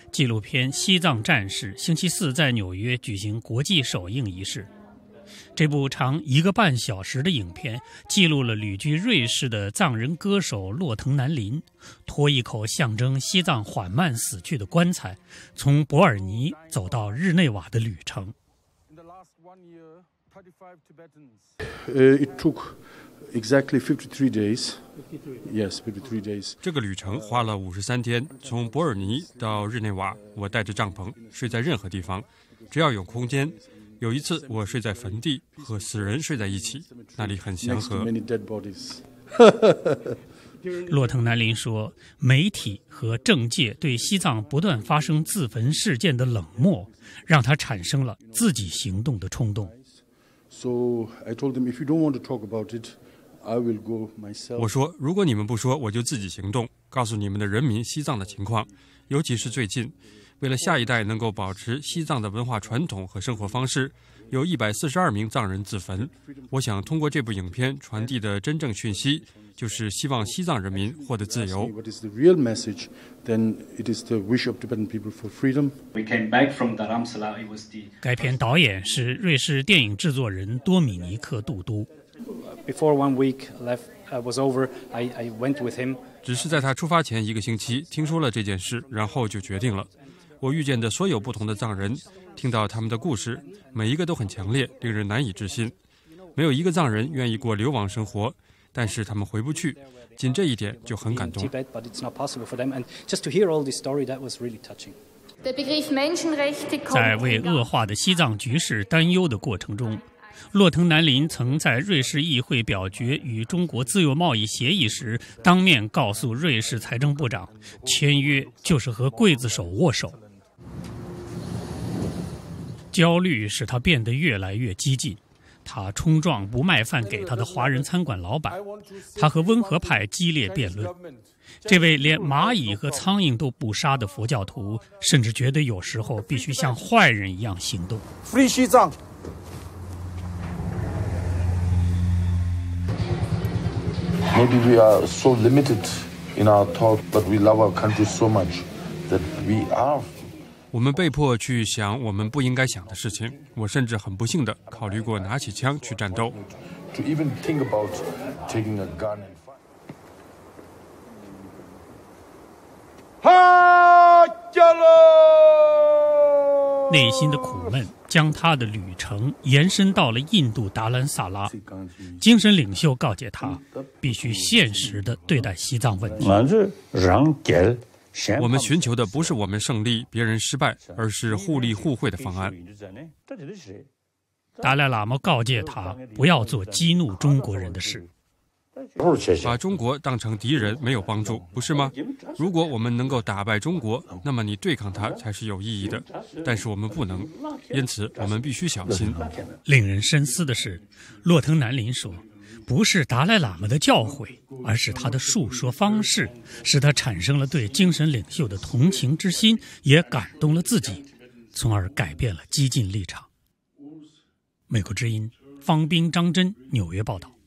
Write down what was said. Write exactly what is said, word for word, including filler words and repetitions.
纪录片《西藏战士》星期四在纽约举行国际首映仪式。这部长一个半小时的影片记录了旅居瑞士的藏人歌手洛腾南林拖一口象征西藏缓慢死去的棺材，从伯尔尼走到日内瓦的旅程。 Uh, it took exactly fifty-three days. Yes, fifty-three days. 这个旅程花了五十三天，从伯尔尼到日内瓦，我带着帐篷，睡在任何地方，只要有空间。有一次，我睡在坟地，和死人睡在一起，那里很祥和。 洛腾南林说，媒体和政界对西藏不断发生自焚事件的冷漠，让他产生了自己行动的冲动。 我说，如果你们不说，我就自己行动，告诉你们的人民西藏的情况，尤其是最近，为了下一代能够保持西藏的文化传统和生活方式，有一百四十二名藏人自焚。我想通过这部影片传递的真正讯息，就是希望西藏人民获得自由。 该片导演是瑞士电影制作人多米尼克·杜都。 Before one week left was over, I I went with him. 只是在他出发前一个星期听说了这件事，然后就决定了。我遇见的所有不同的藏人，听到他们的故事，每一个都很强烈，令人难以置信。没有一个藏人愿意过流亡生活，但是他们回不去，仅这一点就很感动。 在为恶化的西藏局势担忧的过程中，洛腾南林曾在瑞士议会表决与中国自由贸易协议时，当面告诉瑞士财政部长，签约就是和刽子手握手。焦虑使他变得越来越激进，他冲撞不卖饭给他的华人餐馆老板，他和温和派激烈辩论。这位连蚂蚁和苍蝇都不杀的佛教徒，甚至觉得有时候必须像坏人一样行动。 Free 西藏。 Maybe we are so limited in our thought, but we love our country so much that we are. 我们被迫去想我们不应该想的事情。我甚至很不幸地考虑过拿起枪去战斗。 To even think about taking a gun and fight. 哈加勒。 内心的苦闷将他的旅程延伸到了印度达兰萨拉。精神领袖告诫他，必须现实地对待西藏问题。 我们寻求的不是我们胜利，别人失败，而是互利互惠的方案。 达赖喇嘛告诫他，不要做激怒中国人的事。 把中国当成敌人没有帮助，不是吗？如果我们能够打败中国，那么你对抗它才是有意义的。但是我们不能，因此我们必须小心。 令人深思的是，洛腾南林说，不是达赖喇嘛的教诲，而是他的述说方式，使他产生了对精神领袖的同情之心，也感动了自己，从而改变了激进立场。美国之音方斌、张真，纽约报道。